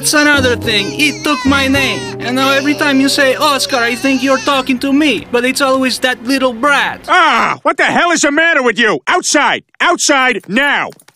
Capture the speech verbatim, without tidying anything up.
That's another thing. He took my name. And now every time you say Oskar, I think you're talking to me. But it's always that little brat. Ah, what the hell is the matter with you? Outside! Outside now!